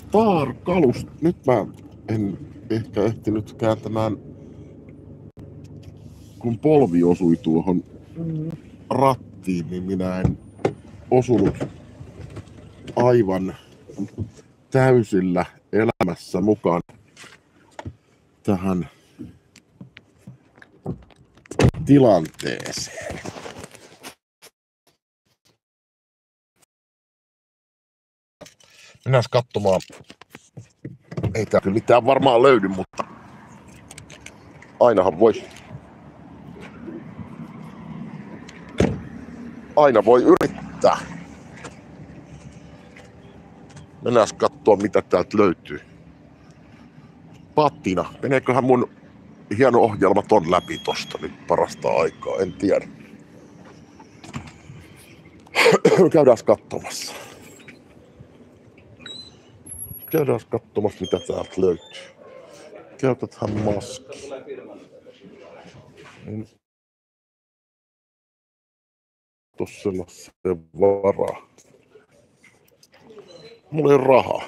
Kalusta. Nyt mä en ehkä ehtinyt kääntämään, kun polvi osui tuohon rattiin, niin minä en osunut aivan täysillä elämässä mukaan tähän tilanteeseen. Mennään katsomaan. Ei tää kyllä mitään varmaan löydy, mutta aina voi yrittää. Mennään katsoa mitä täältä löytyy. Patina. Meneeköhän mun hieno ohjelma ton läpi tosta nyt parasta aikaa? En tiedä. Käydään katsomassa. Käydään katsomassa mitä täältä löytyy. Käytäthän maski. Tossa sellaisen varaa. Mulla ei rahaa.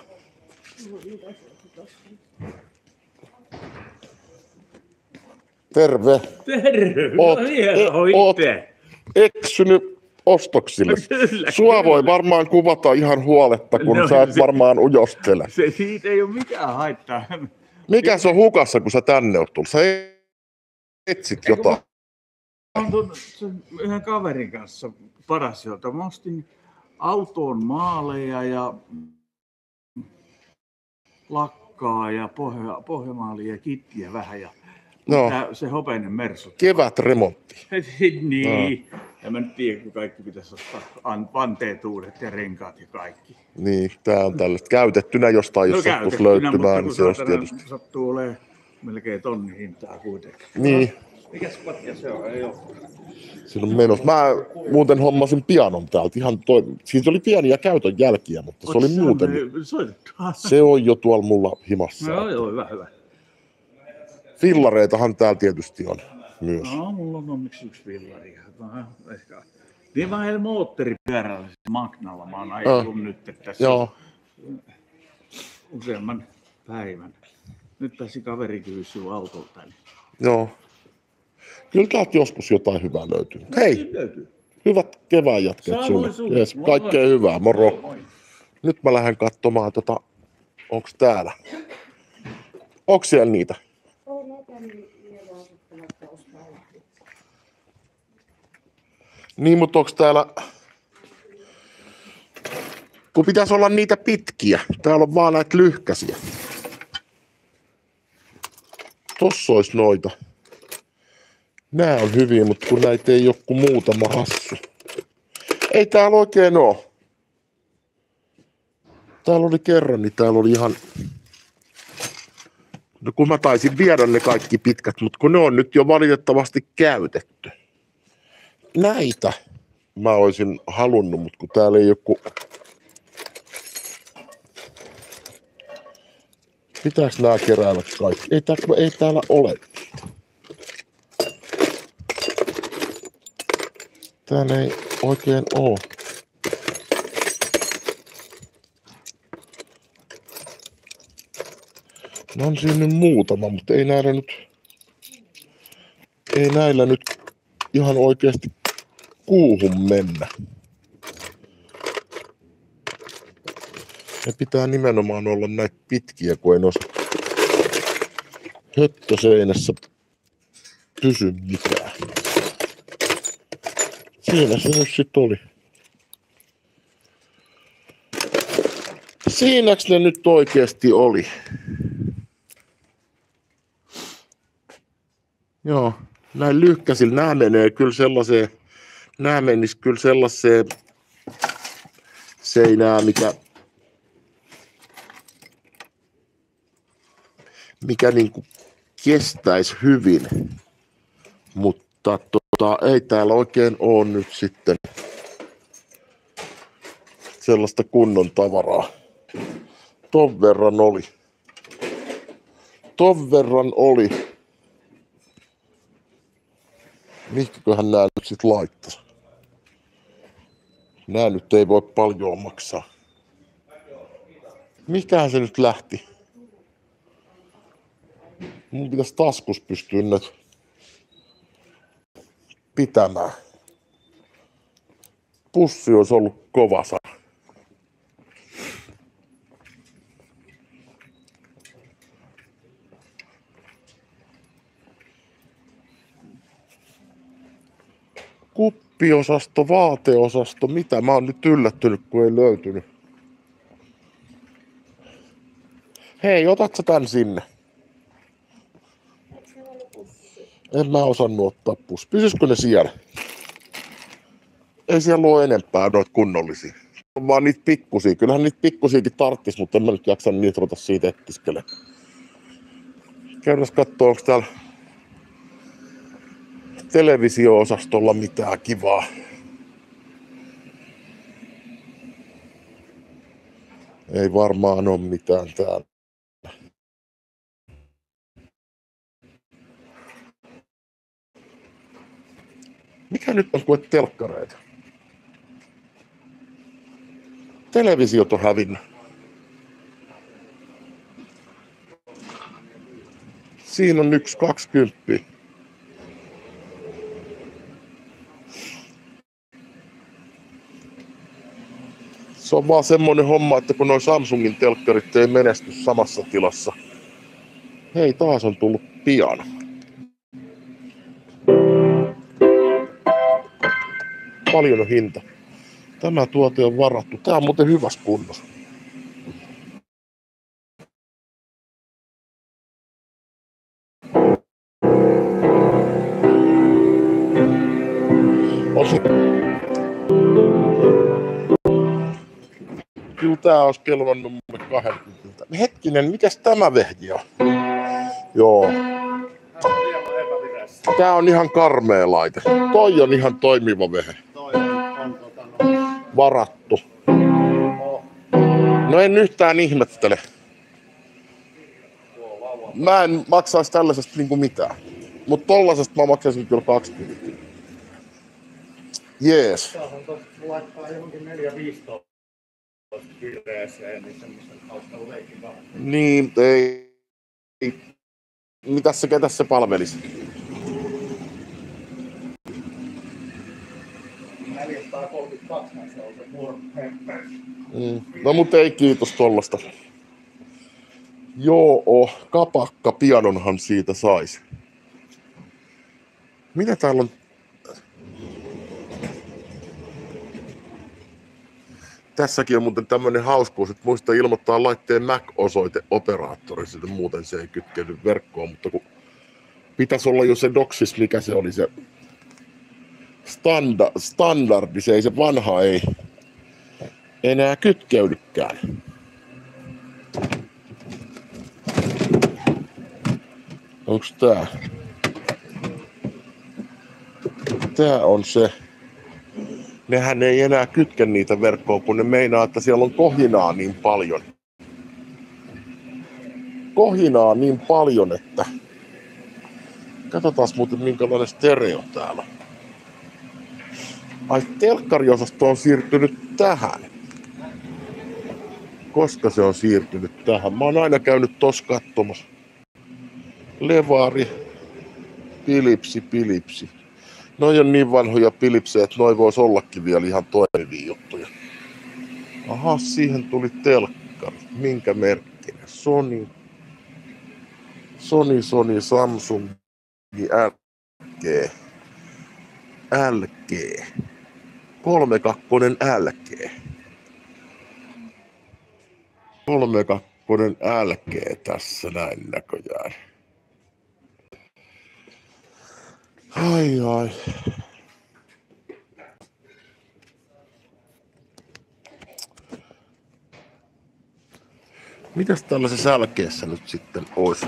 Terve. Terve. Oot eksynyt ostoksille. Sua voi varmaan kuvata ihan huoletta, kun sä et varmaan ujostele. Siitä ei ole mitään haittaa. Mikä se on hukassa, kun sä tänne oot tullut? Sä etsit jotain. Mä oon yhden kaverin kanssa Parasilta. Mä ostin autoon maaleja ja lakkaa ja pohjamaalia ja kittiä vähän. Ja se hopeinen Mersu. Kevätremontti. Niin. Ja mä nyt tiedän, kun kaikki pitäisi ottaa vanteet uudet ja renkaat ja kaikki. Niin, tää on tällaista käytettynä jostain, jos sattuisi löytymään, niin se olisi tietysti. Sattuu olemaan melkein tonnin hintaa kuitenkin. Niin. Mikäs patja se on? Ei ole. Siinä on menossa. Mä muuten hommasin pianon täältä. Siinä oli pieniä käytön jälkiä, mutta se oli muuten. Se on jo tuolla mulla himassa. Joo, hyvä. Fillareitahan täällä tietysti on myös. No, mulla on onneksi yksi fillari. Ehkä. Niin vähän moottoripyörällä Magnalla mä oon ajellut nyt tässä useamman päivän. Nyt pääsi kaveri kysyä autolta. Joo. Kyllä täältä joskus jotain hyvää löytyy. Hei, hyvät kevään jatkeet sulle. Yes, kaikkea hyvää, moro. Nyt mä lähden katsomaan, onks täällä. Onks siellä niitä? Niin, mutta onks täällä... Kun pitäisi olla niitä pitkiä. Täällä on vaan näitä lyhkäisiä. Tossa ois noita. Nää on hyviä, mutta kun näitä ei oo kuin muutama hassu. Ei täällä oikein oo. Täällä oli kerran, niin täällä oli ihan... No kun mä taisin viedä ne kaikki pitkät, mutta kun ne on nyt jo valitettavasti käytetty. Näitä mä oisin halunnut, mutta kun täällä ei joku... Pitääks nää keräällä kaikki? Ei täällä ole. Täällä ei oikein oo. No on siinä nyt muutama, mutta ei näillä nyt ihan oikeasti kuuhun mennä. Ne pitää nimenomaan olla näitä pitkiä, kun ei noissa höttöseinässä pysy mitään. Siinä se nyt sit oli. Siinäks ne nyt oikeesti oli? Joo, näin lyhkäisillä nää menee kyllä sellaiseen, nää menis kyllä sellaiseen seinään, mikä niinku kestäisi hyvin, mutta ei täällä oikein oo nyt sitten sellaista kunnon tavaraa. Ton verran oli. Mihinköhän nää nyt sit laittais? Nää nyt ei voi paljon maksaa. Mikähän se nyt lähti? Mun pitäisi taskus pystyä nyt pitämään. Pussi olisi ollut kova sana. Kuppiosasto, vaateosasto, mitä? Mä oon nyt yllättynyt, kun ei löytynyt. Hei, otat sä tän sinne? En mä osannut ottaa pussi. Pysyisikö ne siellä? Ei siellä ole enempää noita kunnollisia. On vaan niitä pikkusia. Kyllähän niitä pikkusiakin tarttis, mutta en mä nyt jaksa niitä ruveta siitä etsiskele. Käydään kattoo, onko täällä televisio-osastolla mitään kivaa. Ei varmaan ole mitään täällä. Mikä nyt on kuin telkkareita? Televisiot on hävinnyt. Siinä on 1,20. Se on vaan semmonen homma, että kun noi Samsungin telkkarit ei menesty samassa tilassa. Hei, taas on tullut piano. Paljon on hinta. Tämä tuote on varattu. Tää on muuten hyvässä kunnossa. Kyllä tää olisi kelvannut mulle 20. Hetkinen, mikäs tämä vehji on? Joo. Tää on ihan karmea laite. Toi on ihan toimiva vehe. Varattu. No en yhtään ihmettele. Mä en maksaisi tällaisesta niinku mitään. Mut tollasesta mä maksaisin kyllä 20. Jees. Saahan tosta laittaa johonkin 4-15 kireeseen, niin semmoisen taustaleikin vähän. Niin, ei. Ketäs se palvelisi? 432 se on se Murpepper. No mut ei kiitos tollasta. Joo, kapakka pianonhan siitä sais. Mitä täällä on? Tässäkin on muuten tämmönen hauskuus, että muista ilmoittaa laitteen MAC-osoite operaattorille, muuten se ei kytkeydy verkkoon, mutta kun pitäisi olla jo se DOCSIS, mikä se oli se standardi, se ei se vanha ei enää kytkeydykään. Onks tää? Tää on se. Nehän ei enää kytke niitä verkkoon, kun ne meinaa, että siellä on kohinaa niin paljon. Kohinaa niin paljon, että... Katsotaan muuten minkälainen stereo täällä. Ai, telkkariosasto on siirtynyt tähän. Koska se on siirtynyt tähän? Mä oon aina käynyt tossa katsomassa. Levari, Philipsi. Noi on niin vanhoja Philipsejä, että noi vois ollakin vielä ihan toimivia juttuja. Aha, siihen tuli telkkari. Minkä merkkinen? Sony, Samsung, LG. 32 LG. 32 LG tässä näin näköjään. Ai. Mitäs tällaisessa LG:ssä nyt sitten olisi?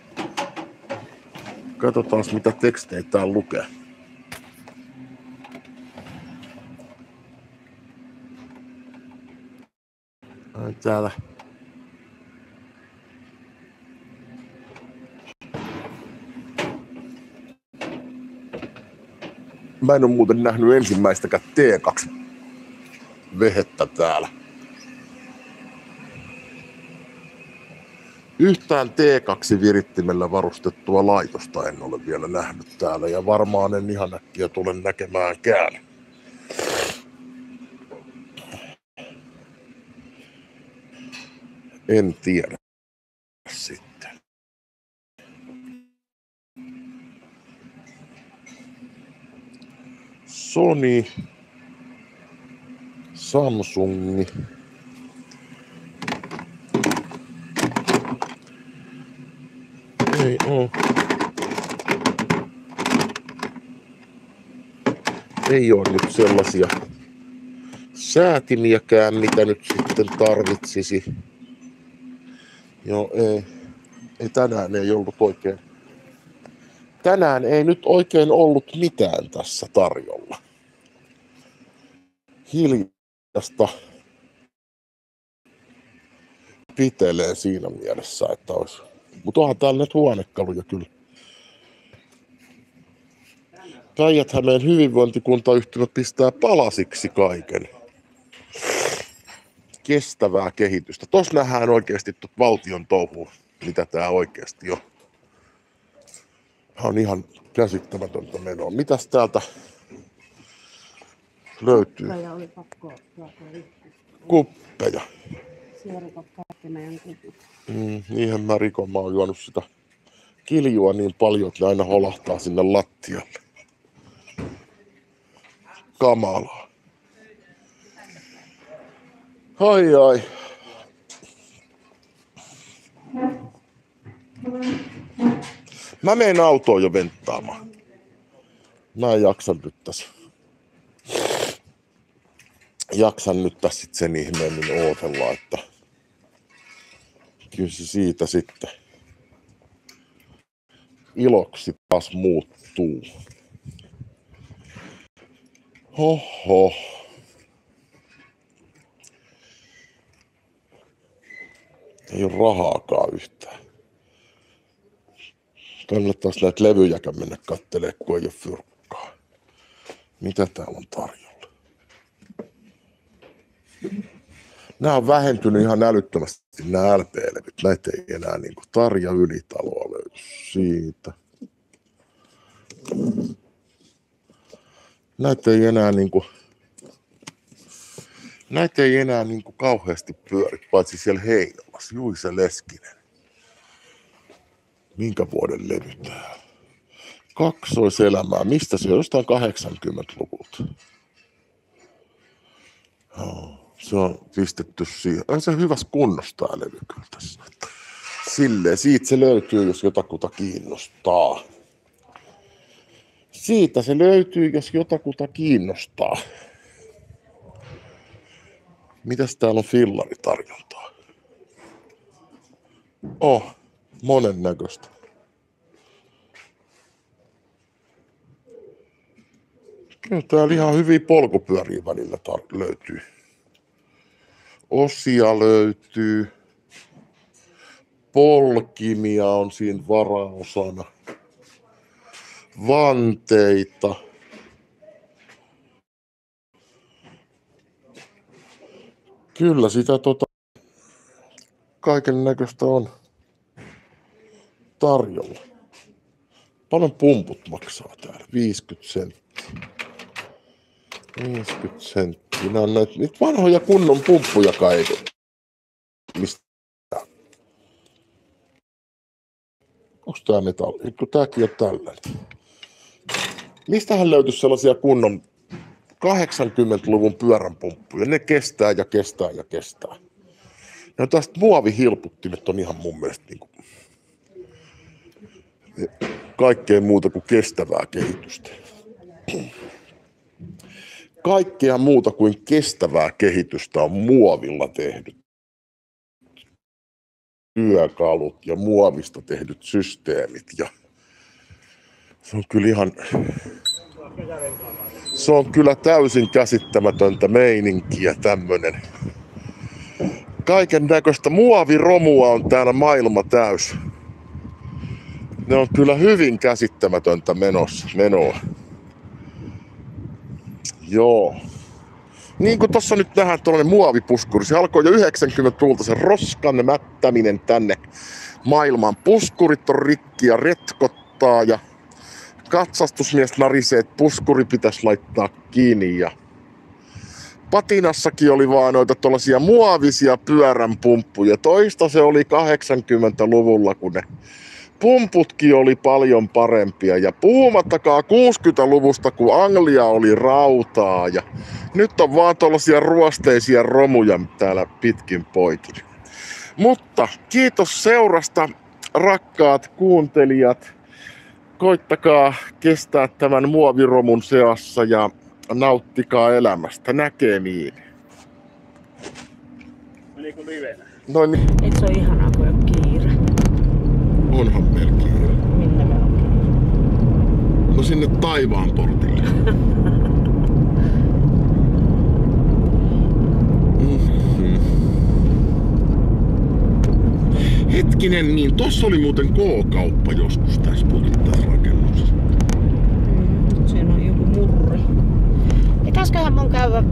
Katsotaan mitä tekstejä täällä lukee. Ai täällä. Mä en oo muuten nähnyt ensimmäistäkään T2-vehettä täällä. Yhtään T2-virittimellä varustettua laitosta en ole vielä nähnyt täällä ja varmaan en ihan äkkiä tule näkemäänkään. En tiedä sitten. Sony, Samsung. Ei oo. Ei oo nyt sellaisia säätimiäkään, mitä nyt sitten tarvitsisi. Joo, ei tänään ei ollut oikein. Tänään ei nyt oikein ollut mitään tässä tarjolla. Hiljasta pitelee siinä mielessä, että olisi. Mutta onhan täällä nyt huonekaluja kyllä. Päijät-Hämeen hyvinvointikuntayhtymä pistää palasiksi kaiken. Kestävää kehitystä. Tuossa nähdään oikeasti valtion touhua, mitä tää oikeasti on. Tää on ihan käsittämätöntä menoa. Mitäs täältä löytyy? Kuppeja oli pakko tuota. Kuppeja. Sierikot kaikki meidän kupit. Niinhän mä oon juonut sitä kiljua niin paljon, että ne aina holahtaa sinne lattialle. Kamalaa. Ai. Mä menen autoon jo venttaamaan. Mä en jaksa nyt tässä sit sen ihmeemmin ootella, että kyllä se siitä sitten iloksi taas muuttuu. Hoho. Ei ole rahaakaan yhtään. Kannattaisi näitä levyjäkään mennä kattelemaan, kun ei ole fyrkkaa. Mitä täällä on tarjolla? Nämä on vähentynyt ihan älyttömästi, nämä LP-levyt. Näitä ei enää niin kuin Tarja Ylitaloa löydy siitä. Näitä ei enää niin kuin kauheasti pyöri, paitsi siellä Heinolassa. Juise Leskinen. Minkä vuoden levy tää? Kaksoiselämää. Mistä se on? Jostain 80-luvulta. Se on pistetty siihen. On se hyvässä kunnossa tää levy kyllä tässä. Silleen, siitä se löytyy, jos jotakuta kiinnostaa. Siitä se löytyy, jos jotakuta kiinnostaa. Mitäs täällä on fillaritarjontaa? Monennäköistä. Kyllä täällä ihan hyviä polkupyöriä välillä löytyy. Osia löytyy. Polkimia on siinä varaosana. Vanteita. Kyllä sitä kaiken näköistä on tarjolla. Paljon pumput maksaa täällä? 50 senttiä. 50 senttiä. Nämä on näitä vanhoja kunnon pumppuja kai. Mistä? Onko tää metalli? Kun tääkin on tällainen. Mistähän löytyisi sellaisia kunnon 80-luvun pyöränpumppuja? Ne kestää ja kestää ja kestää. Ja tästä muovihilputtimet on ihan mun mielestä niin kuin kaikkea muuta kuin kestävää kehitystä. Kaikkea muuta kuin kestävää kehitystä on muovilla tehdyt työkalut ja muovista tehdyt systeemit. Ja se on kyllä se on kyllä täysin käsittämätöntä meininkiä tämmönen. Kaiken näköistä muoviromua on täällä maailma täys. Ne on kyllä hyvin käsittämätöntä menoa. Joo. Niin kuin tossa nyt nähdään tuollainen muovipuskuri. Se alkoi jo 90-luvulta se roskan mättäminen tänne. Maailman puskurit on rikki ja retkottaa ja katsastusmies narisee, että puskuri pitäisi laittaa kiinni. Ja patinassakin oli vaan noita tuollaisia muovisia pyöränpumppuja. Toista se oli 80-luvulla, kun ne pumputkin oli paljon parempia. Ja puhumattakaan 60-luvusta, kun Anglia oli rautaa. Ja nyt on vaan tuollaisia ruosteisia romuja täällä pitkin poikin. Mutta kiitos seurasta, rakkaat kuuntelijat. Koittakaa kestää tämän muoviromun seassa ja nauttikaa elämästä. Näkemiin. Menikö livenä? No niin. Eikö se ole ihanaa, kun on kiire? Onhan meillä kiire. Minne me on kiire? No sinne taivaan portille. Hetkinen, niin tossa oli muuten K-kauppa joskus tässä rakennuksessa. Siinä on joku murri. Pitäisköhän mun käydä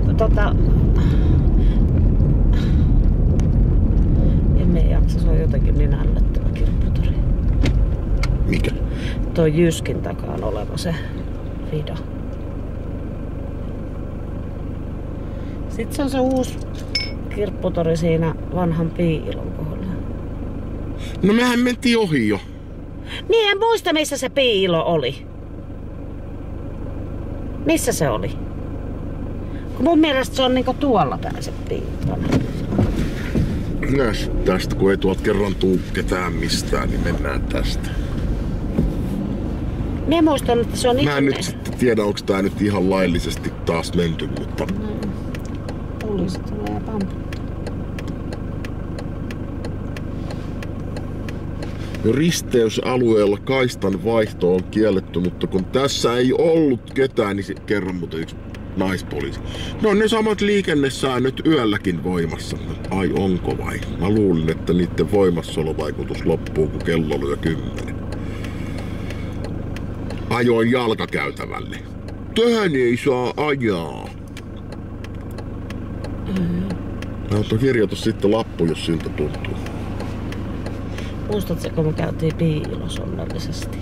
emme jaksa, se on jotenkin niin ällöttävä kirpputori. Mikä? Toi Jyskin takaan oleva se Vida. Sitten se on se uusi kirpputori siinä vanhan Piilon kohdalla. No mehän mentiin ohi jo. Niin, en muista missä se Piilo oli. Missä se oli? Kun mun mielestä se on niinku tuolla päin se Piilo. Näs tästä, kun ei tuolta kerran tuu ketään mistään, niin mennään tästä. Minä muistan, että se on Mä en nyt sitten tiedä, onko tää nyt ihan laillisesti taas menty, mutta... Poliisi tulee pamputtaa. Risteysalueella kaistan vaihto on kielletty, mutta kun tässä ei ollut ketään, niin kerran muuten yksi naispoliisi. No ne samat liikennesäännöt yölläkin voimassa. Ai onko vai? Mä luulin, että niiden voimassaolovaikutus loppuu, kun kello lyö 10. Ajoin jalkakäytävälle. Tähän ei saa ajaa. Mä otan kirjoitus sitten lappu, jos siltä tuntuu. Muistatko, kun me käytiin Piilossa onnellisesti?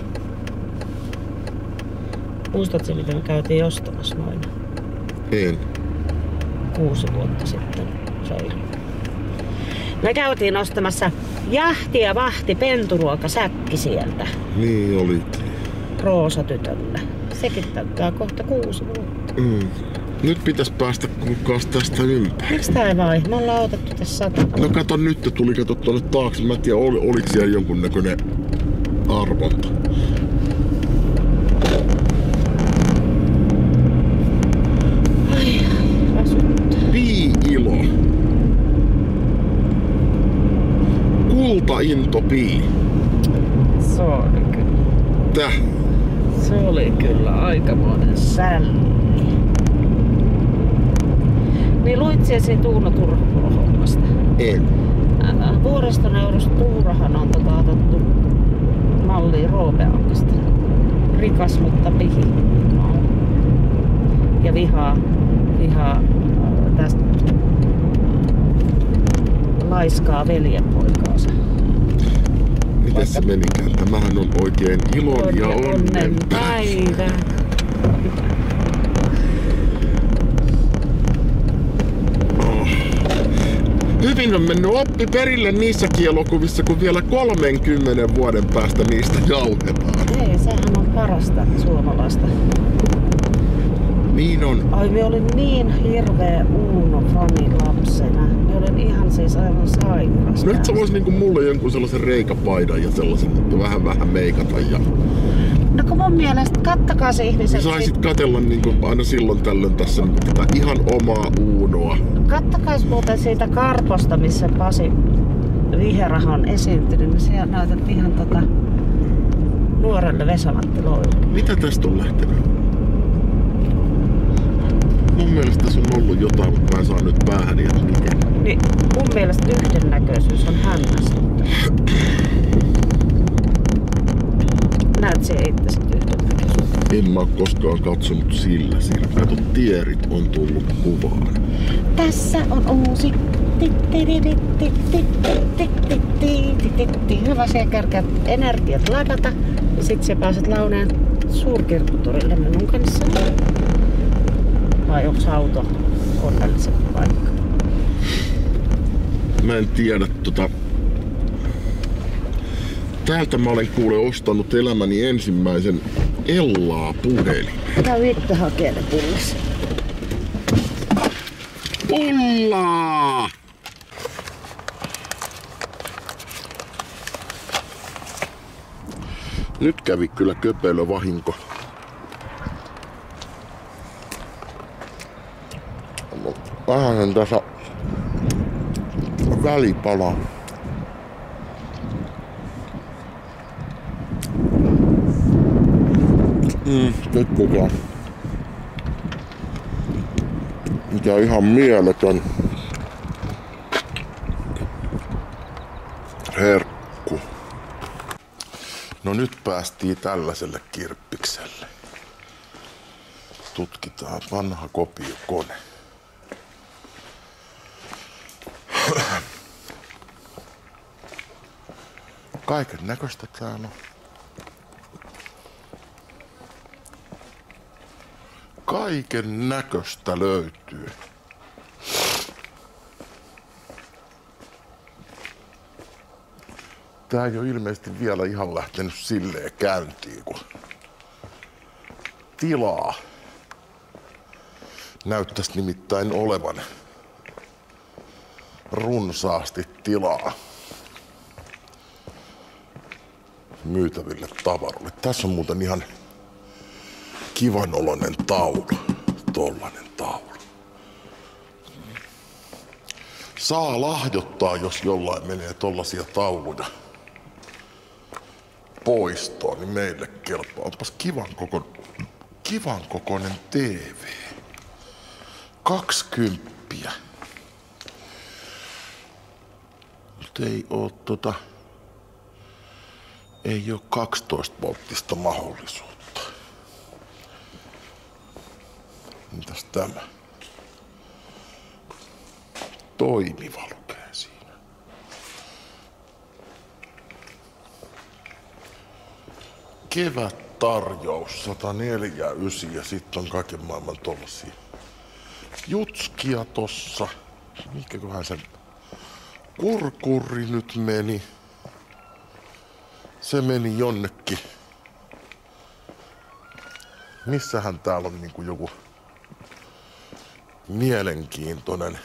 Muistatko, miten me käytiin ostamassa noin? En. 6 vuotta sitten. Me käytiin ostamassa jahti ja vahti penturuokasäkki sieltä. Niin oli. Roosa tytölle. Sekin täyttää kohta 6 vuotta. Nyt pitäis päästä kuulkaas tästä ympäri. Miksi tää ei vai? Me ollaan otettu tässä 100. No kato nyt, tuli kato tuonne taakse. Mä en tiedä, oliko siellä jonkunnäköinen arvonta. Ai, väsyttää. Pii-ilo. Kultainto Pii. Se oli kyllä. Täh? Se oli kyllä aikamoinen sälli. Niin luit siellä siitä Uuno Turhapuron hommasta? En. Vuoristoneuvos Tuurahan on otettu malliin Roopeankasta. Rikas, mutta pihi. Ja vihaa tästä laiskaa veljenpoikaansa. Miten se menikään? Tämähän on oikein ilon ja onnen päivä. Hyvin on mennyt oppi perille niissäkin elokuvissa, kun vielä 30 vuoden päästä niistä jauhetaan. Ei, sehän on parasta suomalaista. Niin on. Ai, me olin niin hirveä Uuno-fani lapsena. Me olin ihan siis aivan sairas. No et sä vois niinku mulle jonkun sellaisen reikäpaidan ja sellaisen vähän meikata ja... No kun mun mielestä kattakaa se ihmiset... Saisit katella niinku aina silloin tällöin tässä tätä ihan omaa Uunoa. Kattakais muuten siitä Karposta, missä Pasi Viheraha on esiintynyt, niin siellä näytät ihan nuorelle Vesa-Matti Loille. Mitä tästä on lähtenyt? Mun mielestä tässä on ollut jotain, mutta mä en saa nyt päähän ja miten. Niin mun mielestä yhdennäköisyys on hämmästyttävä. Näet se itse yhdennäköisyyttä. En mä oo koskaan katsonut sillä silmällä. Kato, tierit on tullut kuvaan. Tässä on uusi. Hyvä siellä kerkeät energiat ladata ja sit sä pääset Launeen suurkirkkotorille minun kanssa. Vai onks auto onnellisen paikka? Mä en tiedä Täältä mä olen kuule ostanut elämäni ensimmäisen Ellaa-puhelimen. Tää Vitte hakee ne pullissa. Ollaa! Nyt kävi kyllä köpelövahinko. Vähän tässä välipala. Nyt mikä on ihan mieletön herkku. No nyt päästiin tällaiselle kirppikselle. Tutkitaan vanha kopiokone. Kaiken näköistä täällä on. Kaiken näköistä löytyy. Tää ei ole ilmeisesti vielä ihan lähtenyt silleen käyntiin, kun tilaa näyttäisi nimittäin olevan runsaasti tilaa myytäville tavaroille. Tässä on muuten ihan kivanoloinen taulu. Tollanen taulu. Saa lahjoittaa, jos jollain menee tollasia tauluja poistoon, niin meille kelpaa. Onpas kivan kokoinen TV. 20. Mut ei oo 12 volttista mahdollisuutta. Mitäs tämä? Toimiva lukee siinä. Kevättarjous 104,9 ja sitten on kaiken maailman tollasia jutskia tossa. Mihinkäköhän sen kurkuri nyt meni? Se meni jonnekin. Missähän täällä on niinku joku mielenkiintoinen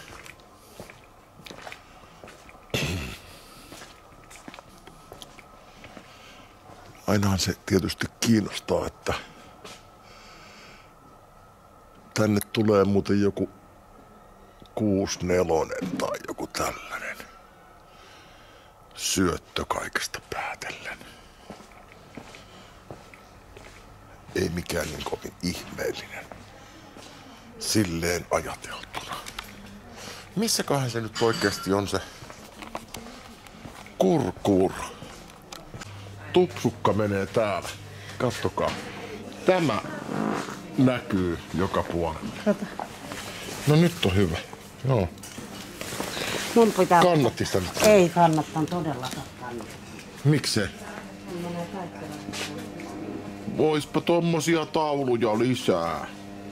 ainahan se tietysti kiinnostaa, että tänne tulee muuten joku 64 tai joku tällainen syöttö kaikesta päätellen. Ei mikään niin kovin ihmeellinen silleen ajateltuna. Missäköhän se nyt oikeasti on se kurkur? Tupsukka menee täällä. Kattokaa. Tämä näkyy joka puolella. Kato. No nyt on hyvä. Joo. Mun pitää... Kannatti sitä nyt. Ei kannattaa todellakaan kannattaa. Miksei? Voispa tommosia tauluja lisää.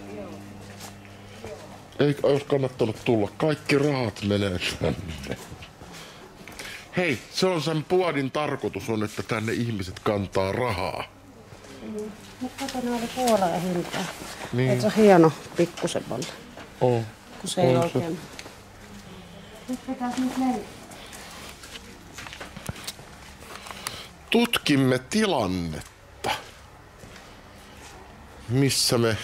Ei olisi kannattanut tulla. Kaikki rahat menee tänne. Hei, se on sen puodin tarkoitus on, että tänne ihmiset kantaa rahaa. Mutta kato, ne oli puolaa hintaa. Niin. Et se on hieno pikkusen paljon. On. Kun se ei oikein... Nyt pitäis nyt mennä. Tutkimme tilannetta. Missä me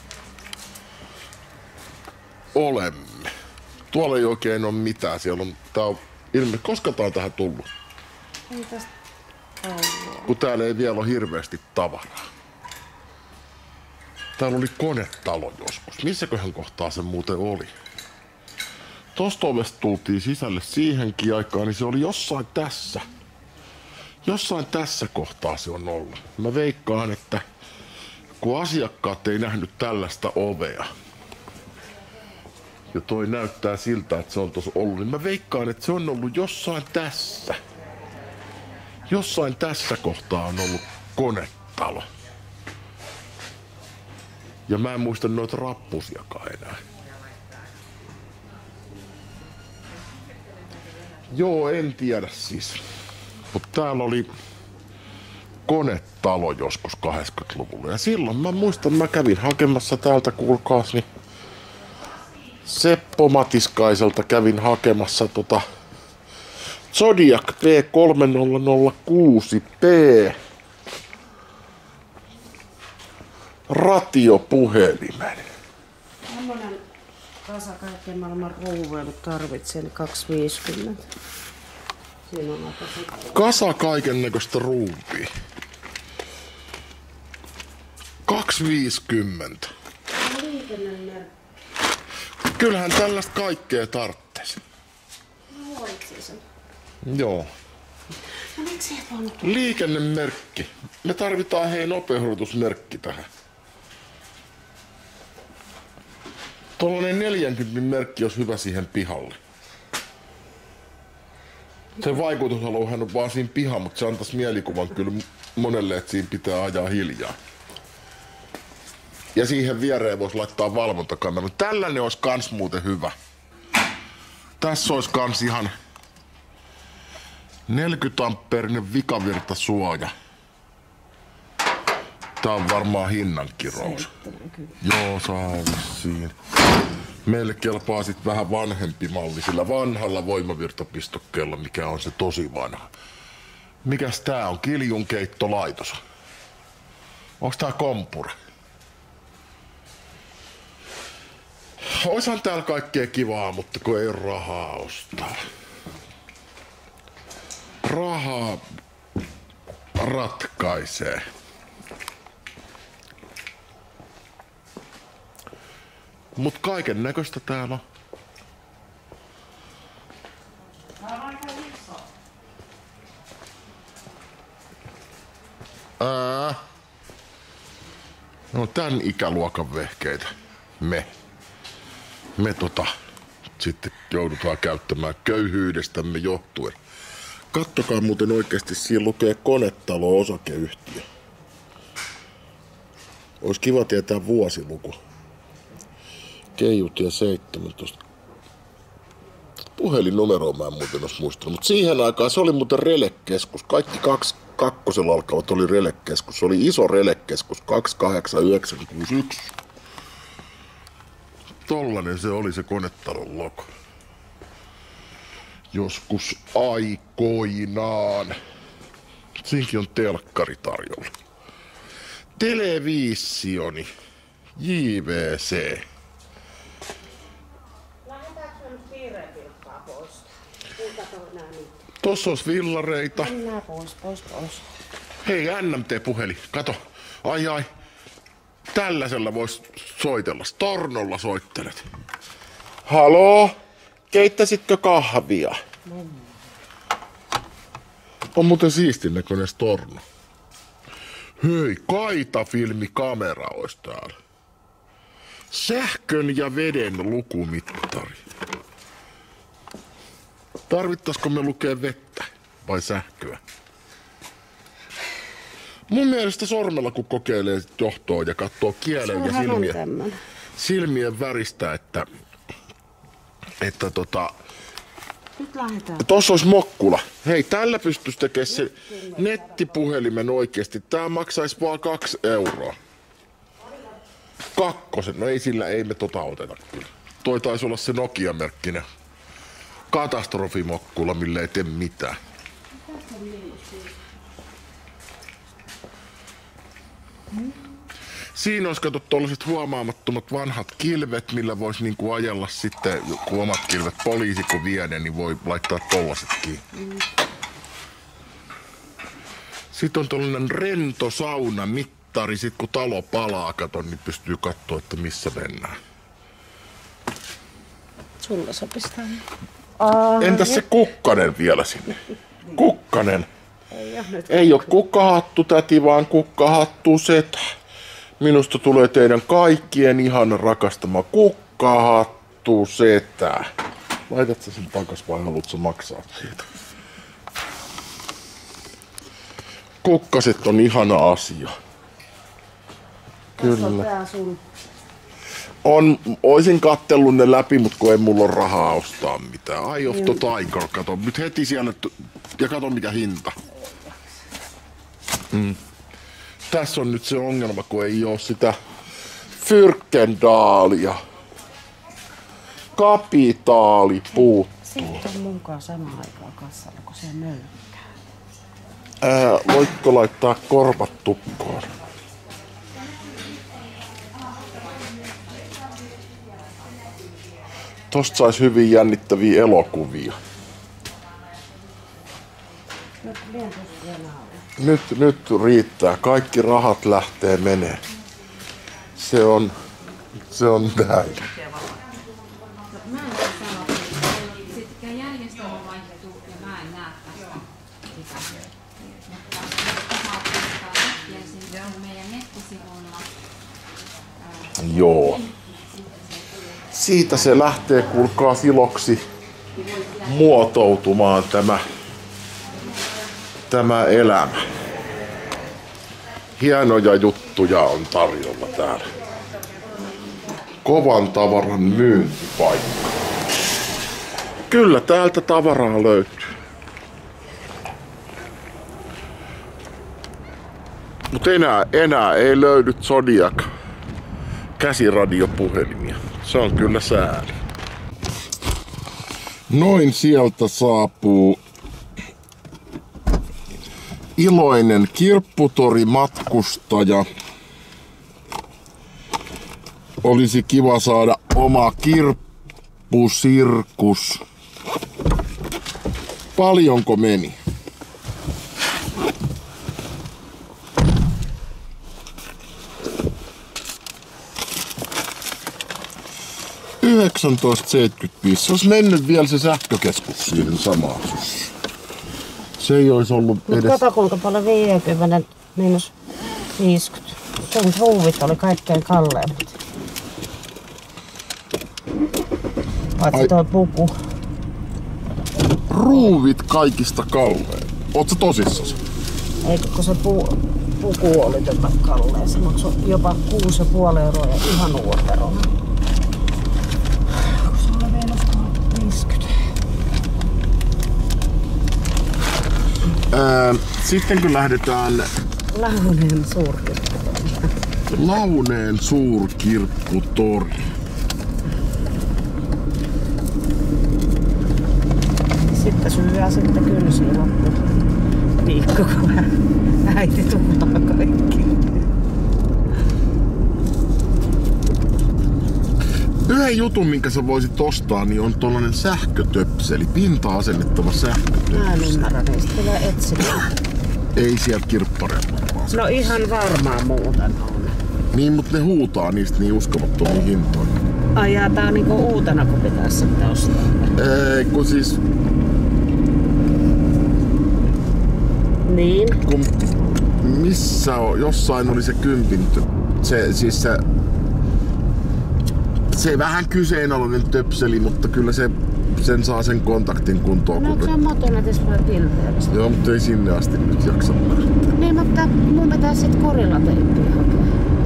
olemme. Tuolla ei oikein ole mitään. Siellä on, tää on ilmeisesti, koska tää on tähän tullut? Ei tästä kun täällä ei vielä ole hirveästi tavaraa. Täällä oli konetalo joskus. Missäköhän kohtaa se muuten oli? Tosta ovesta tultiin sisälle siihenkin aikaan, niin se oli jossain tässä. Jossain tässä kohtaa se on ollut. Mä veikkaan, että kun asiakkaat ei nähnyt tällaista ovea. Ja toi näyttää siltä, että se on tuossa ollut. Niin mä veikkaan, että se on ollut jossain tässä. Jossain tässä kohtaa on ollut konetalo. Ja mä en muista noita rappusiakaan enää. Joo, en tiedä siis. Mutta täällä oli konetalo joskus 80-luvulla. Ja silloin mä muistan, mä kävin hakemassa täältä, kuulkaas, niin Seppo Matiskaiselta kävin hakemassa Zodiac P3006P ratiopuhelimen. Tämmönen kasa kaiken maailman ruuveilu tarvitsen 250. Siinä on aika kasa kaiken näköistä ruuvia. 250. liikennemerkki. Kyllähän tällaista kaikkea tarvitsisi. Mä valitsin sen. Joo. No miksi et voinut? Liikennemerkki. Me tarvitaan nopeudenhoitusmerkki tähän. Tuollainen 40 merkki olisi hyvä siihen pihalle. Se vaikutushaluhan on vaan siinä piha, mutta se antaisi mielikuvan kyllä monelle, että siinä pitää ajaa hiljaa. Ja siihen viereen voisi laittaa valvontakameran. Tällainen olisi kans muuten hyvä. Tässä olisi kans ihan 40 ampeerinen vikavirtasuoja. Tää on varmaan hinnankirous. Joo, saa vissiin. Meille kelpaa sit vähän vanhempi malli sillä vanhalla voimavirtapistokkeella, mikä on se tosi vanha. Mikäs tää on? Kiljunkeittolaitos. Onks tää kompura? Oishan täällä kaikkea kivaa, mutta kun ei ole rahaa ostaa. Rahaa ratkaisee. Mut kaiken näköistä täällä on. No tän ikäluokan vehkeitä me sitten joudutaan käyttämään köyhyydestämme johtuen. Kattokaa muuten oikeesti, siinä lukee Konetalo osakeyhtiö. Ois kiva tietää vuosiluku. Keijutie 17. Puhelinnumeroa mä en muuten ois muistanut, mutta siihen aikaan se oli muuten relekeskus. Kaikki kakkosella alkavat oli relekeskus. Se oli iso relekeskus 28961. Tollanen se oli se Konetalon logo. Joskus aikoinaan. Siinkin on telkkari tarjolla. Televisioni. JVC. Lähetäänkö nyt piireen vilkkaa pois? Kuinka toi nää nyt? Tossa olisi villareita. Mennään pois. Hei, NMT-puhelin. Kato. Ai. Tällaisella vois soitella. Stornolla soittelet. Haloo? Keittäisitkö kahvia? On muuten siistin näköinen Storno. Hei, Kaita-filmikamera ois täällä. Sähkön ja veden lukumittari. Tarvittaisiko me lukea vettä vai sähköä? Mun mielestä sormella kun kokeilee johtoa ja katsoo kielen ja silmien väristä, että Nyt lähdetään. tossa olisi mokkula. Hei, tällä pystyisi tekemään se nettipuhelimen oikeesti. Tää maksaisi vaan 2 euroa. 2. No ei sillä, ei me oteta kyllä. Toi taisi olla se Nokia-merkkinen katastrofimokkula, millä ei tee mitään. Siinä olisi kato tollaset huomaamattomat vanhat kilvet, millä voisi niinku ajella sitten, kun omat kilvet poliisi kun vie ne, niin voi laittaa tollasetkin. Sitten on tollanen rento saunamittari, sit kun talo palaa, kato, niin pystyy kattoo, että missä mennään. Sulla sopista. Entäs se kukkanen vielä sinne? Kukkanen. Ei oo nyt. Ei oo kukkahattu täti, vaan kukkahattu setä. Minusta tulee teidän kaikkien ihan rakastama kukkahattu setä. Laitat sä sen takas vai haluat sä maksaa siitä? Kukkaset on ihana asia. Kyllä. Oisin kattellut ne läpi, mutta kun ei mulla ole rahaa ostaa mitään. Eye of the Tiger, kato. Nyt heti siellä, ja kato mikä hinta. Tässä on nyt se ongelma, kun ei oo sitä Fyrkendaalia. Kapitaali puuttuu. Sitten on munkaan samaan aikaan kassalla, kun se nöykkää. Voitko laittaa korvat tukkoon? Tosta sais hyvin jännittäviä elokuvia. Nyt riittää. Kaikki rahat lähtee menee. Se on näin. Mä en voi sanoa, että sittenkään järjestelmä vaihtuu ja mä en näe tästä sitä. Mutta meidän nettisivuilla. Joo. Siitä se lähtee, kuulkaa, iloksi muotoutumaan tämä elämä. Hienoja juttuja on tarjolla täällä. Kovan tavaran myyntipaikka. Kyllä täältä tavaraa löytyy. Mutta enää ei löydy Zodiac käsiradiopuhelimia. Se on kyllä sääli. Noin sieltä saapuu iloinen kirpputorimatkustaja. Olisi kiva saada oma kirppusirkus. Paljonko meni? 1975. Se olisi mennyt vielä se sähkökeskus siihen samaan. Se ei olisi ollut edes... Kato kuinka paljon 50 miinus 50. Sun ruuvit oli kaikkein kalleimmat. Paitsi toi puku. Ruuvit kaikista kallein. Oot sä tosissasi? Eikö kun se puku oli kallein. Se maksoi jopa 6,5 € ja ihan uoterona. Sitten kun lähdetään Launeen suurkirpputori. Sitten syö sitten kynsiä loppu viikko, kun äiti tuhlaa kaikki. Yhden jutun, minkä sä voisit ostaa, niin on tollanen sähkötöpseli, pinta-asennettava sähkötöpseli. Mä en ymmärrä, niistä tulee etsimään. Ei siellä kirppareilla. No ihan varmaan muuten on. Niin, mutta ne huutaa niistä niin uskomattomia hintoja. Ai jaa, tää on niinku uutena, kun pitäis sitten ostaa. Ei, kun siis... Niin? Kun missä on, jossain oli se kympintö. Se vähän kyseenalainen töpseli, mutta kyllä sen saa sen kontaktin kuntoon. No se on motonetissa vai pilveellistä. Joo, mutta ei sinne asti nyt jaksa lähteä. Niin, mutta mun pitää sit korillateippiä hakea.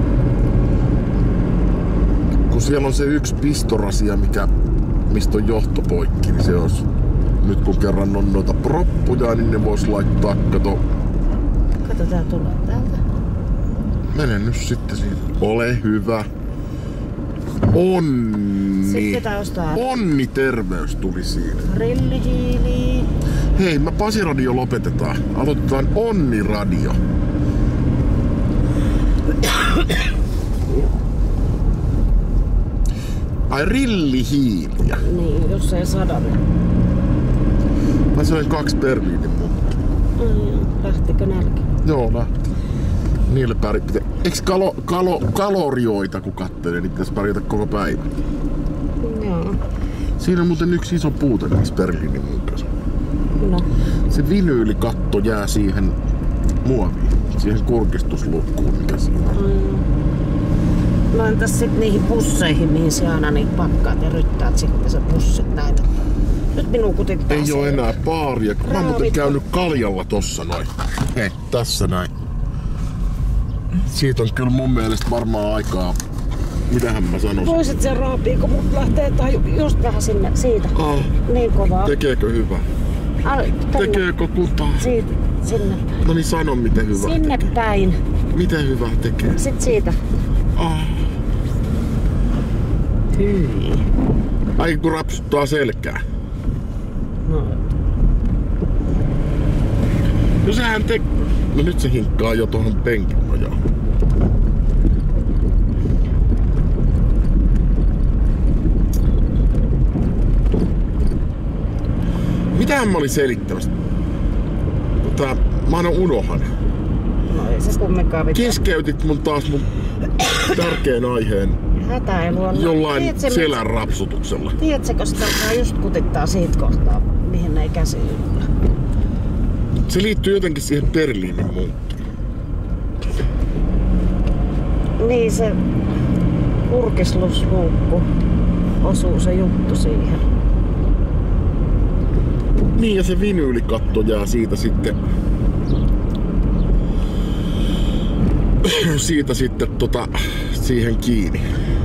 Kun siellä on se yksi pistorasia, mistä on johto poikki, niin se olisi... Nyt kun kerran on noita proppuja, niin ne vois laittaa, kato... Kato, tää tulee täältä. Mene nyt sitten siinä. Ole hyvä. Onni. Sitten pitää ostaa... Onni terveys tuli siinä. Rillihiili. Hei, mä Pasiradio lopetetaan. Aloitetaan Onni Radio. Ai rillihiiliä. Niin, jos ei 100. Mä söin 2 Berliinin mutta. Lähtikö nälkä? Joo, lähti. Niille pitää. Eiks kalorioita kun kattelee, niin pitäis pärjätä koko päivän? Joo. Siinä on muuten yksi iso puute niissä Berliinin munkassa. No. Se vinyylikatto jää siihen muoviin. siihen kurkistusluukkuun, mikä siinä on. No entäs sit niihin busseihin, mihin se aina niitä pakkaat ja ryttäät sitten se bussit näin. Nyt minun kutittaa ei oo enää baaria. Mä oon muuten käynyt kaljalla tossa noin. Hei, tässä näin. Siitä on kyllä mun mielestä varmaan aikaa. Mitähän mä sanoisin? Voisit sen raapii, kun mut lähtee tai just vähän sinne siitä. Niin kovaa. Tekeekö hyvä? Tekeekö kutaa? Siitä, sinne päin. No niin sano miten hyvä sinne tekee. Päin. Miten hyvä tekee? Sit siitä. Hyi. Ai kun rapsuttaa selkää. No sehän no nyt se hinkkaa jo tuohon penkin nojaan. Mitähän mä olin selittämässä? Mä aina unohan. No ei se kumminkaan mitään. Keskeytit mun taas mun tärkeän aiheen hätäilulla. Jollain selän rapsutuksella. Tiedätkö, kun sitä alkaa just kutittaa siitä kohtaa, mihin ei käsi yllä? Se liittyy jotenkin siihen Berliinin muuttuun. Niin se kurkislusluukku osuu se juttu siihen. Niin ja se vinyylikatto jää siitä sitten siihen kiinni.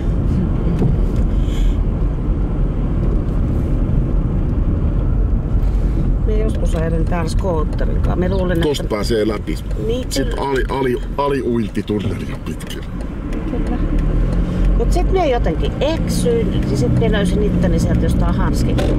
Me joskus ajelin täällä skootterin. Me luulen, tosta että pääsee läpi. Niin, sitten aliuintitunnelia pitkin. Kyllä. Mut sit me jotenkin eksyin ja sit me löysin itteni sieltä jostain hanskikilta.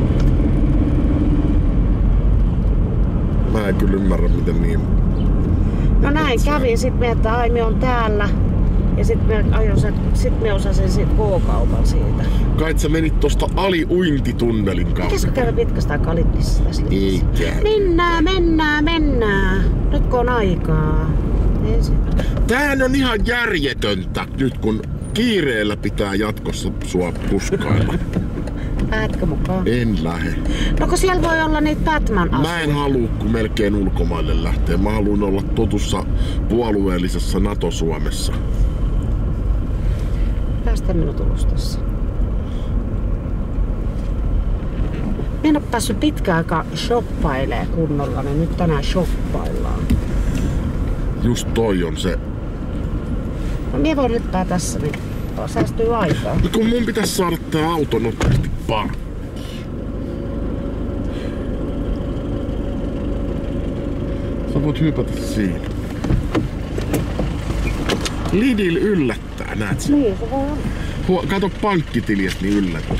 Mä en kyllä ymmärrä miten niin. No näin kävin sit me, että ai me on täällä. Ja sit me osasin siitä K-kaupan siitä. Kai sä menit tosta aliuintitunnelin kautta. Pitäisikö käydä pitkästä aikaa Lidlissä tässä? Ei käy. Mennään. Nyt kun on aikaa. Tämähän on ihan järjetöntä nyt kun kiireellä pitää jatkossa sua puskailla. Lähdetkö mukaan? En lähde. No kun siellä voi olla niitä Batman-asuja. Mä en halua kun melkein ulkomaille lähtee. Mä haluan olla totussa puolueellisessa NATO-Suomessa. Päästä minut ulos tässä. Mä en oo päässyt pitkään aikaa shoppailemaan kunnolla, niin nyt tänään shoppaillaan. Just toi on se. No mie voin nyt tässä, niin säästyy aikaa. No kun mun pitäisi saada tää auto nopeasti parkkiin. Sä voit hypätä siinä. Lidl yllättää, näet sä? Niin, se voi olla. Kato pankkitiliä, niin yllättää.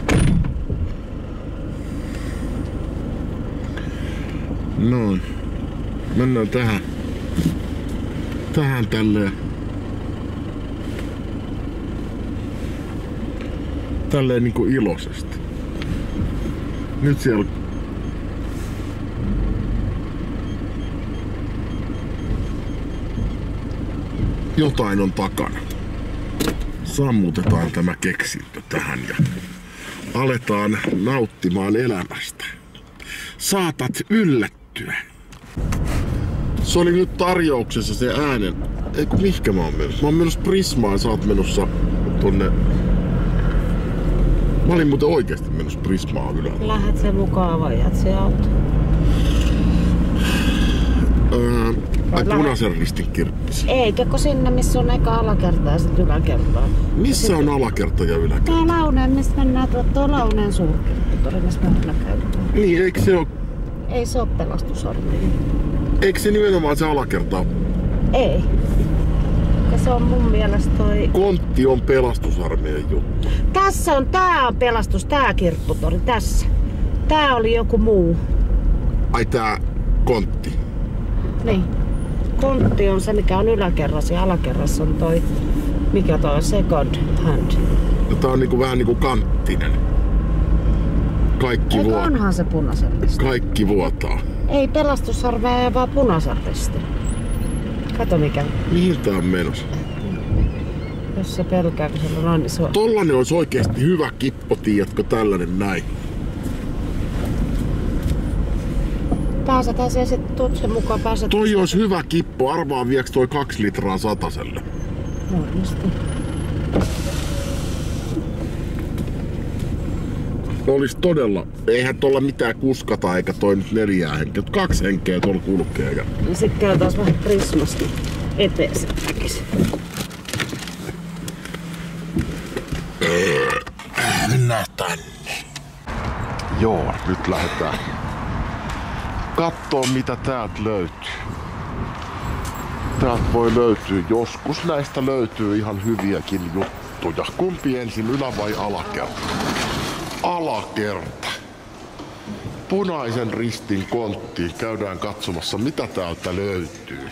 Noin. Mennään tähän. Tähän tälleen. Tälleen niinku iloisesti. Nyt siellä jotain on takana. Sammutetaan tämä keksintö tähän ja aletaan nauttimaan elämästä. Saatat yllättyä. Se oli nyt tarjouksessa se äänen. Eiku mihkä mä oon menossa? Mä oon menossa Prismaan, sä oot menossa tonne. Mä olin muuten oikeesti menossa Prismaan ylällä. Lähet se mukaan vai jäät se auto? Ai Punaisen Ristin kirppis. Eikä kun sinne missä on eka alakerta ja sit yläkertaa. Missä on alakerta ja yläkerta? Tää Launeen, missä mennään tuo Launeen suurkirpputori, missä me aina käydään. Niin, eikö se oo? Ei se oo pelastusarmeija. Eikö se nimenomaan se alakerta? Ei. Ja se on mun mielestä toi... Kontti on pelastusarmeijan juttu. Tässä on, tää on tää kirpputori, tässä. Tää oli joku muu. Ai tää kontti? Niin. Kontti on se, mikä on yläkerrassa ja alakerrassa on toi, mikä toi on second hand. Ja tää on niinku vähän niinku kanttinen. Kaikki vuotaa. Onhan se Punaisen Risti. Kaikki vuotaa. Ei pelastusarmeija, vaan Punaisen Risti. Kato mikä. Mihin tää on menossa? Jos se pelkää, kun se on noin iso. Tollanen olisi oikeesti hyvä kippo, tiedätkö, tällainen näin. Pääsetään se sitten tutsen mukaan pääset. Toi olisi hyvä kippo. Arvaa vieks toi 2 litraa sataselle. Varmasti. Olis todella. Eihän tuolla mitään kuskata eikä toi nyt 4 henkeä. 2 henkeä tuolla kulkee. Ja sit käy taas vähän Prismasta eteen se väkis. Mennään tänne. Joo, nyt lähdetään kattoo mitä täältä löytyy. Täältä voi löytyä joskus. Näistä löytyy ihan hyviäkin juttuja. Kumpi ensin, ylä- vai alakerta? Alakerta. Punaisen Ristin konttiin käydään katsomassa mitä täältä löytyy.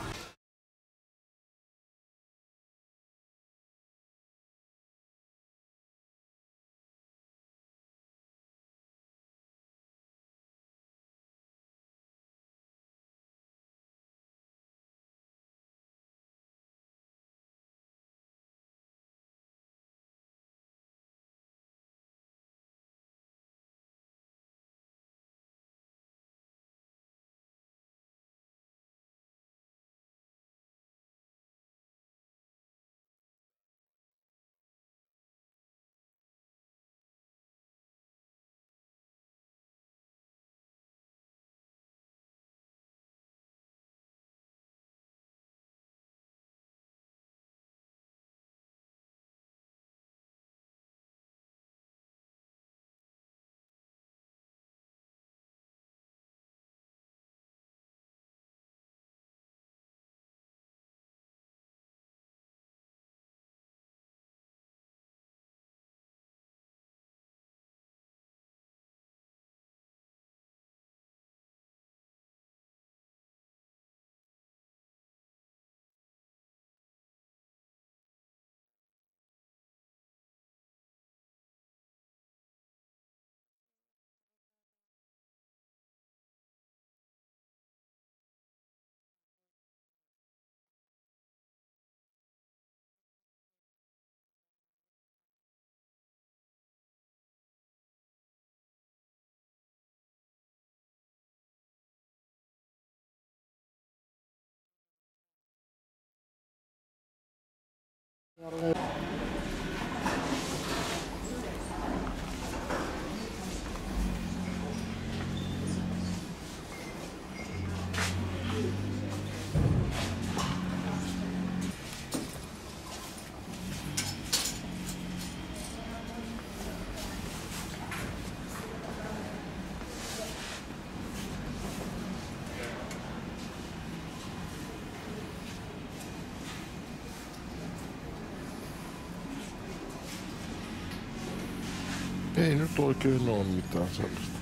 Ei nyt oikein oo mitään sellaista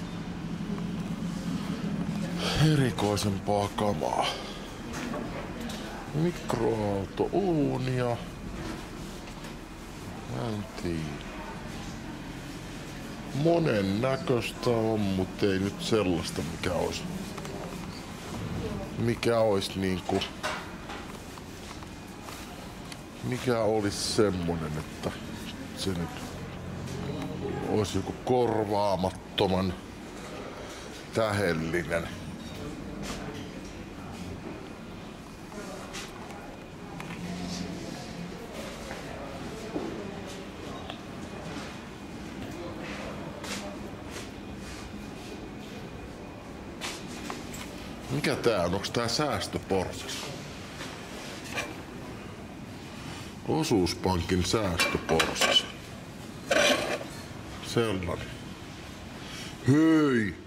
erikoisempaa kamaa. Mikroaalto, uunia. Mä en tiedä. Monen näköistä on, mutta ei nyt sellaista mikä olisi niinku, mikä olisi semmonen, että se nyt olisi joku korvaamattoman tähellinen. Mikä tää on? Onks tää säästöporsas? Osuuspankin säästöporsas. Sellainen. Hei!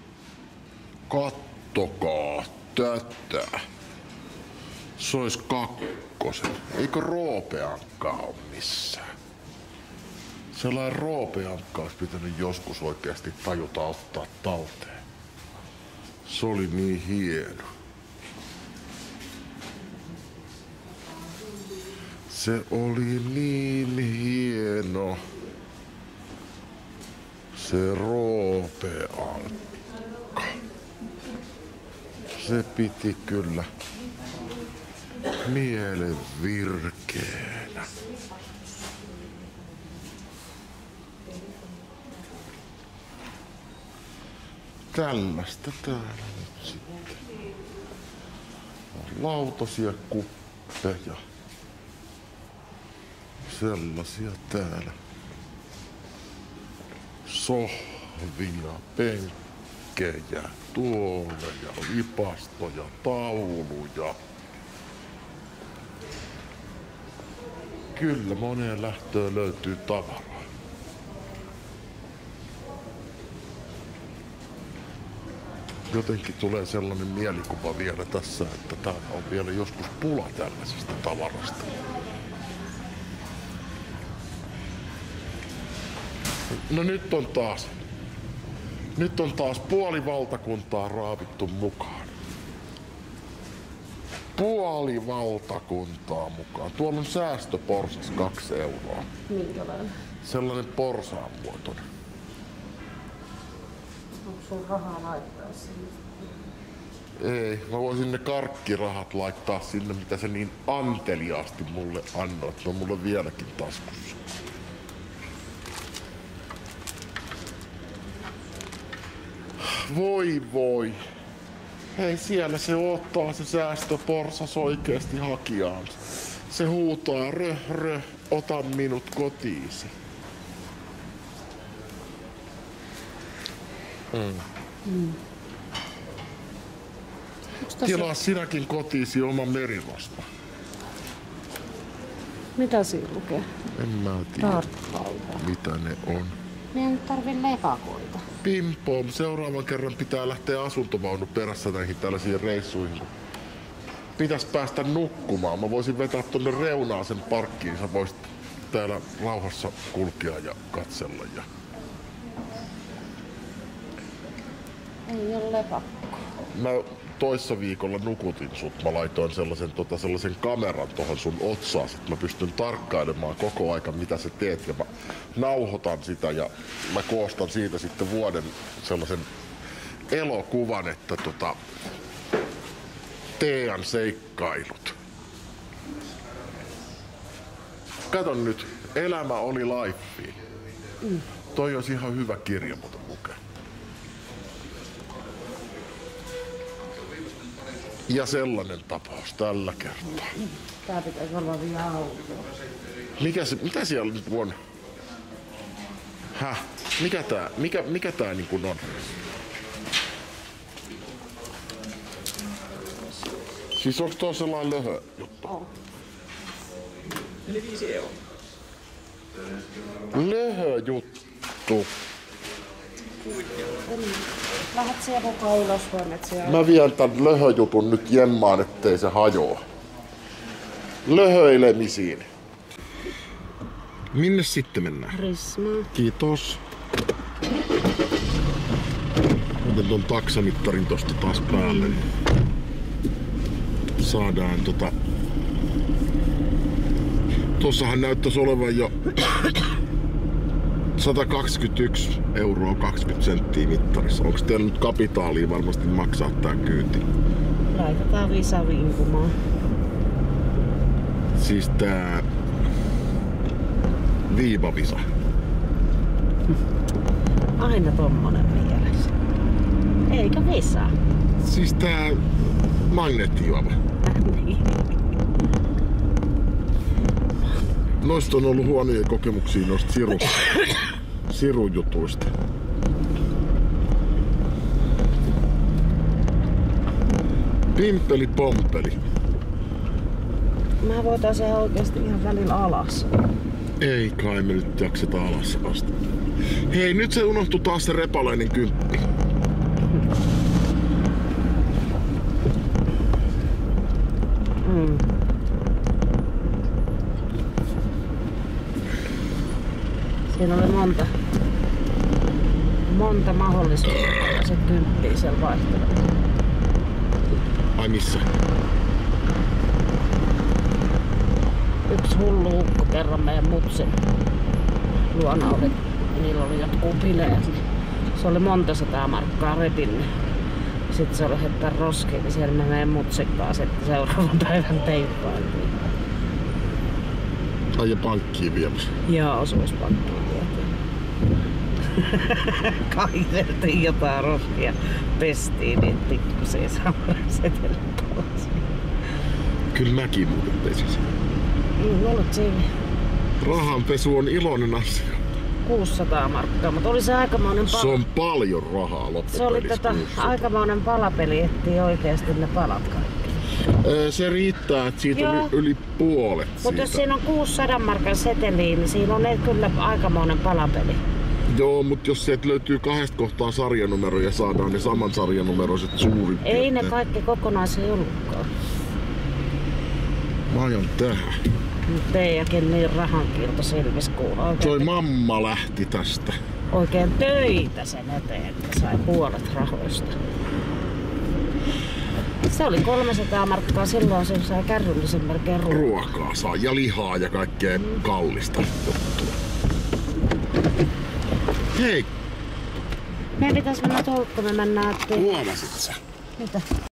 Kattokaa tätä. Se ois 2. Eikö Roopeankka oo missään? Sellainen Roopeankka olisi pitänyt joskus oikeasti tajuta ottaa talteen. Se oli niin hieno. Se oli niin hieno. Se Roopeankka. Se piti kyllä mielen virkeänä. tällaista täällä nyt sitten. Lautasia, kuppeja. Sellaisia täällä. Sohvia, penkkejä, tuoleja, lipastoja, tauluja. Kyllä moneen lähtöön löytyy tavaraa. Jotenkin tulee sellainen mielikuva vielä tässä, että täällä on vielä joskus pula tällaisesta tavarasta. No nyt on taas puoli valtakuntaa raavittu mukaan. Puoli valtakuntaa mukaan. Tuolla on säästöporsas 2 euroa. Minkälainen? Sellainen porsaanmuotoinen. Onko sun rahaa laittaa sinne? Ei, mä voisin ne karkkirahat laittaa sinne, mitä se niin anteliaasti mulle annoi. Ne on mulle vieläkin taskussa. Voi. Hei, siellä se ottaa se säästöporsas oikeesti hakijaansa. Se huutaa röh, ota minut kotiisi. Tilaa sinäkin kotiisi oma merirosva. Mitä siinä lukee? En mä tiedä, Tarkkailta. mitä ne on. Me ei tarvi lepakoita. Pimpom, seuraavan kerran pitää lähteä asuntovaunu perässä näihin tällaisiin reissuihin. Pitäis päästä nukkumaan. Mä voisin vetää tonne reunaan sen parkkiin. Sä voisit täällä rauhassa kulkea ja katsella. Ja... Ei ole lepakko. Mä toissa viikolla nukutin sut. Mä laitoin sellaisen kameran tohon sun otsaan. Sit mä pystyn tarkkailemaan koko aika mitä sä teet. Ja mä nauhoitan sitä ja mä koostan siitä sitten vuoden sellaisen elokuvan, että Tean seikkailut. Kato nyt, Elämä oli lifea. Toi olisi ihan hyvä kirja muuten lukea. Ja sellainen tapaus tällä kertaa. Tää pitäisi olla vielä auto. Mitä siellä nyt on? Häh? Mikä tää niin kuin on? Siis onks tuo sellainen löhö juttu? On. Eli 5 euroa. Löhö juttu. Lähet siellä koko ulos huoneet siellä. Mä vien tän löhöjutun nyt jemmaan, ettei se hajoa. Löhöilemisiin. Minne sitten mennään? Prismaan. Kiitos. Otan ton taksamittarin tosta taas päälle. Saadaan Tossahan näyttäisi olevan jo 121 euroa 20 senttiä mittarissa. Onks teillä nyt kapitaalia varmasti maksaa tää kyyti? Laitetaan Visa vinkumaan. Siis tää Viiva-Visa. Aina tommonen mielessä. Eikä Visa. Siis tää magneettijuoma. Niin. Noista on ollut huonoja kokemuksia noista sirujutuista. Pimpeli pompeli. Mä voitais ihan oikeesti ihan välillä alas. Ei kai me nyt jakseta alas asti. Hei, nyt se unohtui taas se repalainen 10. Siinä oli monta mahdollisuutta ja se 10 siellä vaihtelee. Ai missä? Yksi hullu ukko kerran meidän mutsin luona oli. Niillä oli jotkut bileet. Se oli monta 100 markkaa repinnyt. Sitten se oli heittää roskiin, niin siellä me meidän mutsin kanssa sitten seuraavan päivän teippailtiin. Ai ja pankkiin viemässä. Ja osuuspankkiin vietiin. Kaiveltiin jotain roskia, pestiin niin pikkusen samarasetelle pois. Kyllä mäkin muuten pesin. Olet siinä Rahanpesu on iloinen asia. 600 markkaa, mutta oli se aikamoinen Se on paljon rahaa loppupelissä. Se oli aikamoinen palapeli, ettei oikeasti ne palat kaikki. Se riittää, että siitä on yli puolet. Mutta jos siinä on 600 markan seteliä, niin siinä on kyllä aikamoinen palapeli. Joo, mutta jos sieltä löytyy 2 kohtaa sarjanumeroja ja saadaan ne saman sarjanumeroiset suurin piirtein. Ei ne kaikki kokonaisen ollutkaan. Mä ajan tähän. Teijäkin niin rahankilto selvisi kuulla. Toi mamma lähti tästä. Oikein töitä sen eteen, että sai puolet rahoista. Se oli 300 markkaa, silloin sen sai kärryllisen melkein ruokaa saa ja lihaa ja kaikkea kallista juttua. Hei! Meidän pitäis mennä tuolta, me mennään... Huomasit sä? Mitä?